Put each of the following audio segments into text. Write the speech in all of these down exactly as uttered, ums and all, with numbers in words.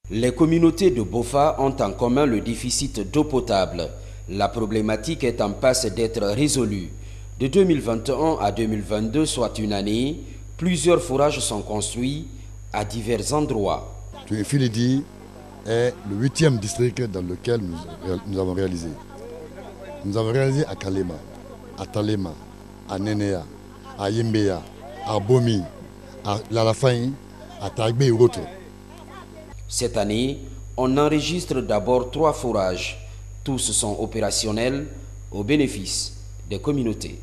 Les communautés de Bofa ont en commun le déficit d'eau potable. La problématique est en passe d'être résolue. De deux mille vingt et un à deux mille vingt-deux, soit une année, plusieurs forages sont construits à divers endroits. Tuefilidi est le huitième district dans lequel nous, nous avons réalisé. Nous avons réalisé à Kalema, à Talema, à Nenea, à Yembeya, à Bomi, à Lalafaï, à Tagbé et autres. Cette année, on enregistre d'abord trois forages. Tous sont opérationnels au bénéfice des communautés.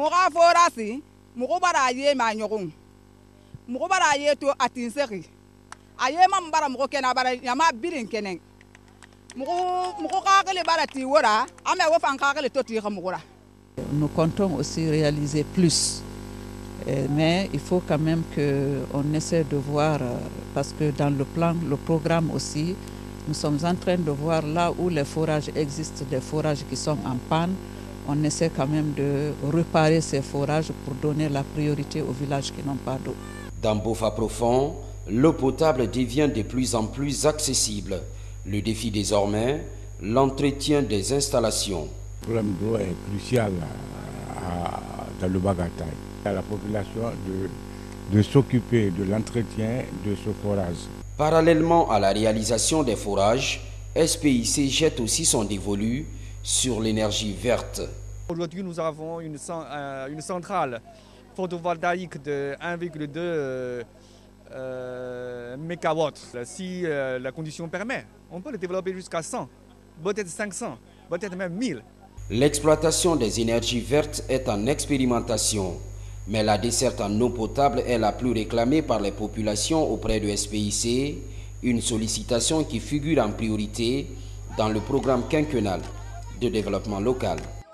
Nous comptons aussi réaliser plus. Mais il faut quand même qu'on essaie de voir, parce que dans le plan, le programme aussi, nous sommes en train de voir là où les forages existent, des forages qui sont en panne. On essaie quand même de réparer ces forages pour donner la priorité aux villages qui n'ont pas d'eau. Dans Bofa Profond, l'eau potable devient de plus en plus accessible. Le défi désormais, l'entretien des installations. Le problème d'eau est crucial à, dans le Bagataï. À la population de, de s'occuper de l'entretien de ce forage. Parallèlement à la réalisation des forages, S P I C jette aussi son dévolu sur l'énergie verte. Aujourd'hui, nous avons une, une centrale photovoltaïque de un virgule deux euh, euh, mégawatts. Si euh, la condition permet, on peut le développer jusqu'à cent, peut-être cinq cents, peut-être même mille. L'exploitation des énergies vertes est en expérimentation, mais la desserte en eau potable est la plus réclamée par les populations auprès de S P I C, une sollicitation qui figure en priorité dans le programme quinquennal de développement local.